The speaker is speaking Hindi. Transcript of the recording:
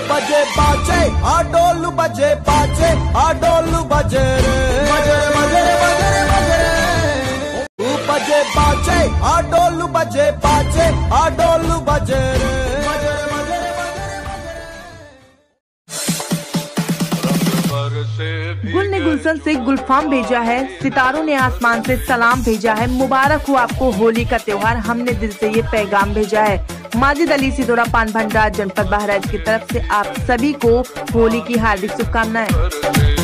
बजे बाजे आ ढोल बजे बाजे आ ढोल बजे रे बजे बजे बजे बजे बजे बाजे आ ढोल बजे बाजे आ ढोल बजे रे बजे गुल ने गुलशन से गुलफाम भेजा है, सितारों ने आसमान से सलाम भेजा है। मुबारक हो आपको होली का त्योहार, हमने दिल से ये पैगाम भेजा है। माजिद अली सिदोरा पान भंडार जनपद बहराइच की तरफ से आप सभी को होली की हार्दिक शुभकामनाएं।